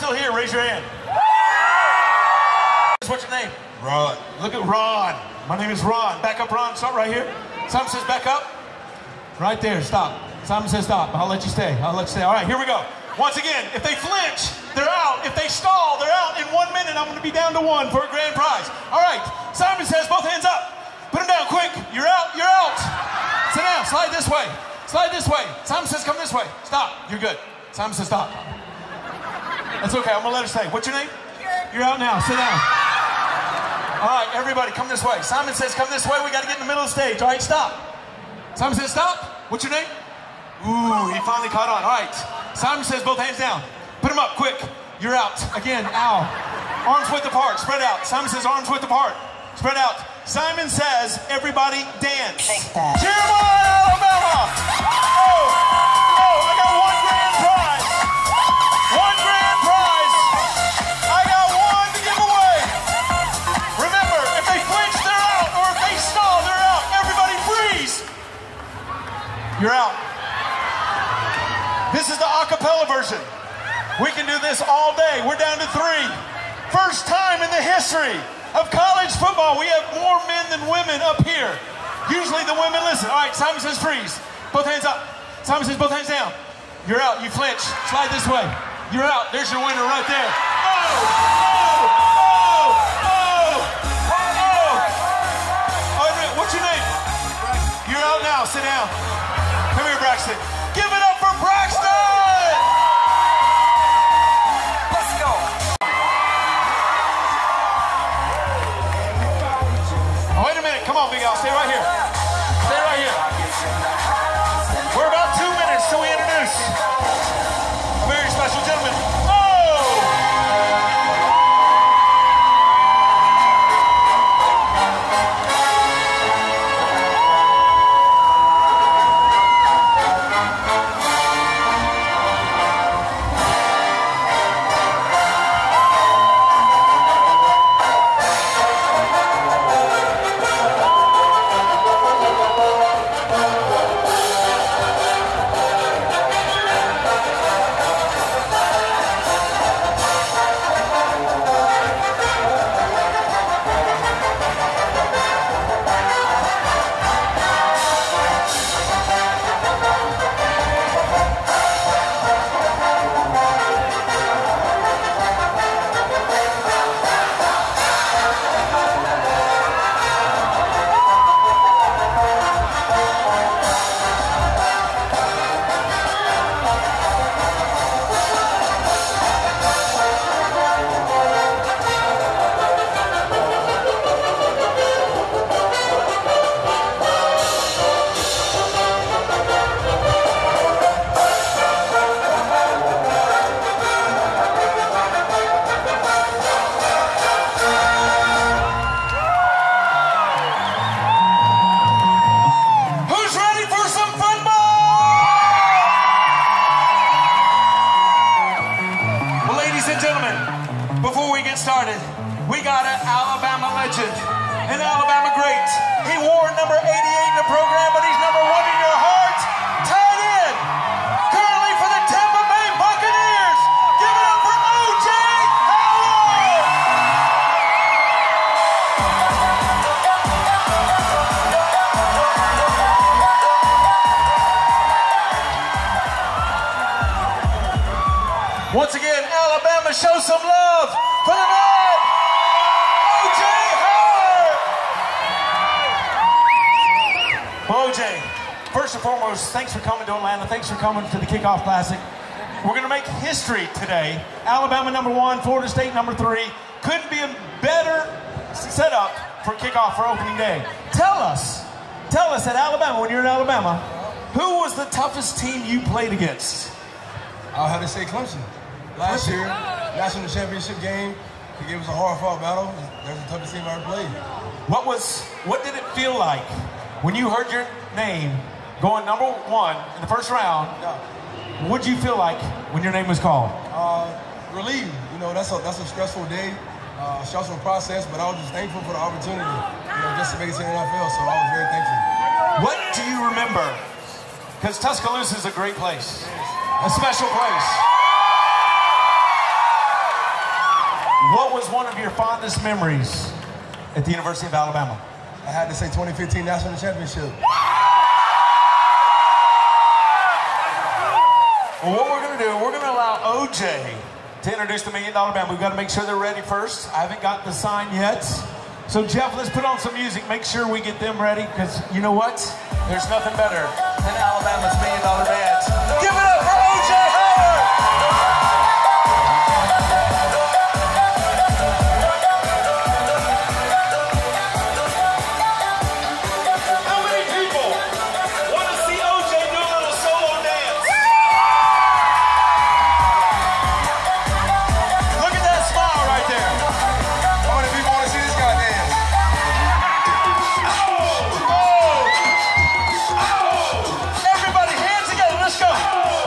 still here, raise your hand. What's your name? Ron. Look at Ron. My name is Ron. Back up, Ron. Stop right here. Simon says back up. Right there. Stop. Simon says stop. I'll let you stay. I'll let you stay. All right, here we go. Once again, if they flinch, they're out. If they stall, they're out. In 1 minute, I'm going to be down to 1 for a grand prize. All right. Simon says both hands up. Put them down quick. You're out. You're out. Sit down. Slide this way. Slide this way. Simon says come this way. Stop. You're good. Simon says stop. That's okay. I'm going to let her stay. What's your name? You're out now. Sit down. All right, everybody, come this way. Simon says come this way. We got to get in the middle of the stage. All right, stop. Simon says stop. What's your name? Ooh, he finally caught on. All right. Simon says both hands down. Put them up, quick. You're out. Again, ow. Arms width apart. Spread out. Simon says arms width apart. Spread out. Simon says everybody dance. Take that. Jeremiah, Alabama. I got 1 grand prize. 1 grand prize. I got 1 to give away. Remember, if they flinch, they're out. Or if they stall, they're out. Everybody freeze. You're out. This is the a cappella version. We can do this all day. We're down to 3. First time in the history of college football, we have more men than women up here. Usually the women listen. All right, Simon says freeze. Both hands up. Simon says both hands down. You're out. You flinch. Slide this way. You're out. There's your winner right there. What's your name? You're out now. Sit down. Come here, Braxton. Give it up for Braxton! Let's go. Oh, wait a minute. Come on, Big Al. Stay right here. Stay right here. We're about 2 minutes till we introduce a very special gentleman. Started. We got an Alabama legend, an Alabama great. He wore number 88 in the program, but he's number 1 in your heart. Tight end, currently for the Tampa Bay Buccaneers. Give it up for O.J. Howard. Once again, Alabama, show some love for the man, O.J. Howard! O.J., first and foremost, thanks for coming to Atlanta. Thanks for coming to the Kickoff Classic. We're going to make history today. Alabama number 1, Florida State number 3. Couldn't be a better setup for kickoff for opening day. Tell us at Alabama, when you're in Alabama, who was the toughest team you played against? I'll have to say Clemson. Last year, national championship game, he gave us a hard-fought battle. That was the toughest team I ever played. What did it feel like when you heard your name going number 1 in the first round? What did you feel like when your name was called? Relieved. You know, that's a stressful day, stressful process, but I was just thankful for the opportunity, just to make it to the NFL, so I was very thankful. What do you remember? Because Tuscaloosa is a great place, a special place. What was one of your fondest memories at the University of Alabama? I had to say 2015 National Championship. Well, what we're going to do, we're going to allow OJ to introduce the $1 Million Band. We've got to make sure they're ready first. I haven't got the sign yet. So, Jeff, let's put on some music. Make sure we get them ready, because you know what? There's nothing better than Alabama's $1 Million Band. Give it up for OJ Howard! How many people want to see OJ do a little solo dance? Look at that smile right there. How many people want to see this guy dance? Everybody, hands together, let's go.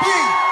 We